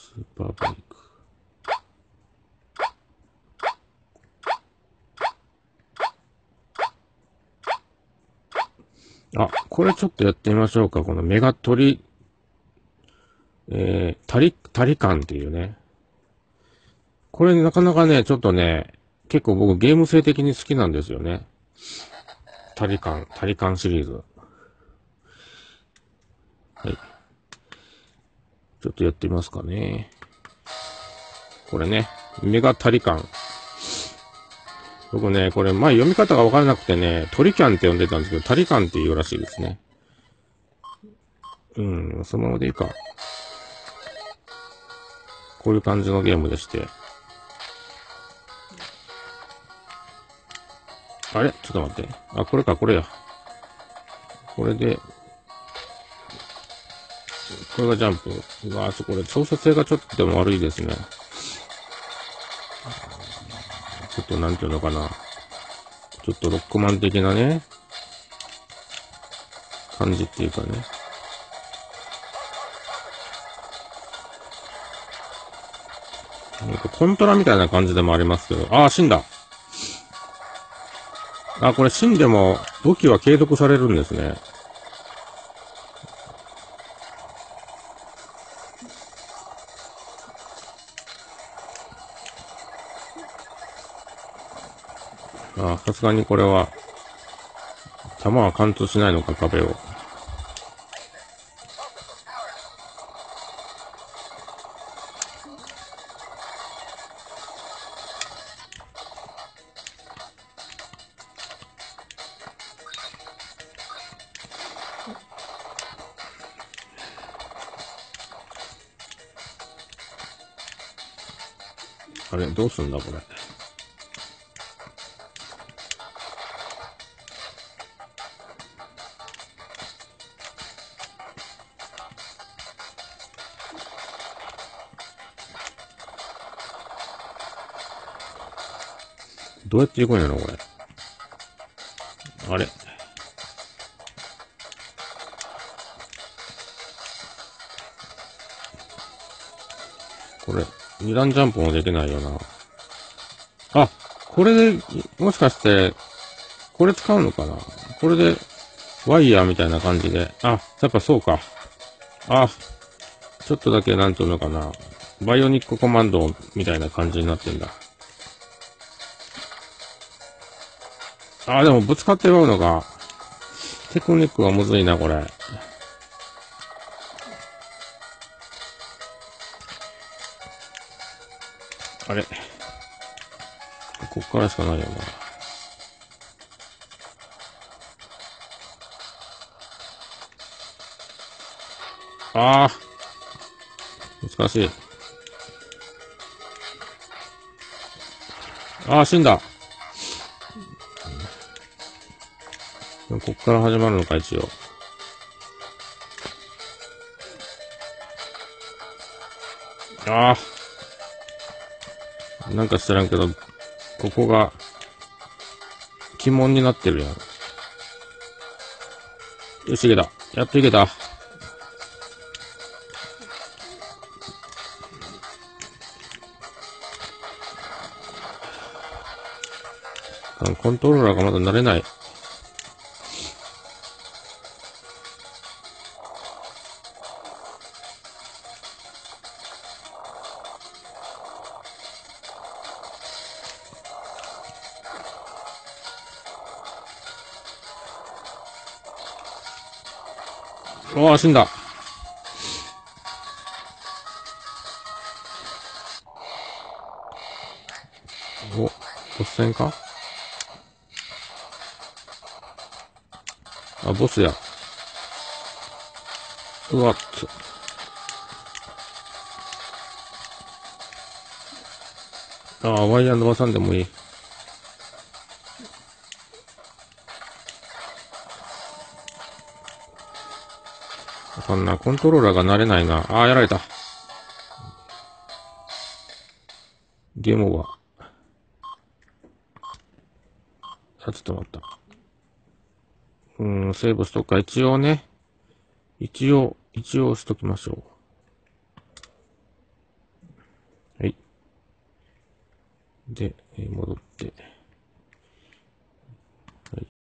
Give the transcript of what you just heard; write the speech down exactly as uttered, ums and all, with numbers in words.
スーパーバイク。あ、これちょっとやってみましょうか。このメガトリ、えー、タリ、タリカンっていうね。これなかなかね、ちょっとね、結構僕ゲーム性的に好きなんですよね。タリカン、タリカンシリーズ。はい。ちょっとやってみますかね。これね、メガタリカン。僕ね、これ前読み方がわからなくてね、トリキャンって呼んでたんですけど、タリカンっていうらしいですね。うん、そのままでいいか。こういう感じのゲームでして。あれちょっと待って。あ、これか、これや。これで、これがジャンプ。うわぁ、これ操作性がちょっとでも悪いですね。ちょっとなんていうのかな。ちょっとロックマン的なね、感じっていうかね。なんかコントラみたいな感じでもありますけど。ああ、死んだ。あ、これ死んでも武器は継続されるんですね。あ、さすがにこれは、弾は貫通しないのか、壁を。あれ、どうすんだ、これ。どうやって行くんやろ、これ。あれ。これ、二段ジャンプもできないよな。あ、これで、もしかして、これ使うのかな？これで、ワイヤーみたいな感じで。あ、やっぱそうか。あ、ちょっとだけなんていうのかな。バイオニックコマンドみたいな感じになってんだ。あ、でもぶつかってまうのが、テクニックがむずいな、これ。あれ。こっからしかないよな。ああ、難しい。ああ、死んだ。こっから始まるのか、一応。ああ、なんか知らんけど、ここが、鬼門になってるやん。よし、いけた。やっといけた。コントローラーがまだ慣れない。おー、死んだ。お、ボス戦か？あ、ボスや。うわっつ。ああ、ワイヤー伸ばさんでもいい。あかんな。コントローラーが慣れないな。ああ、やられた。ゲームオーバー。あ、ちょっと待った。うーん、セーブしとくか。一応ね。一応、一応しときましょう。 で、えー戻って、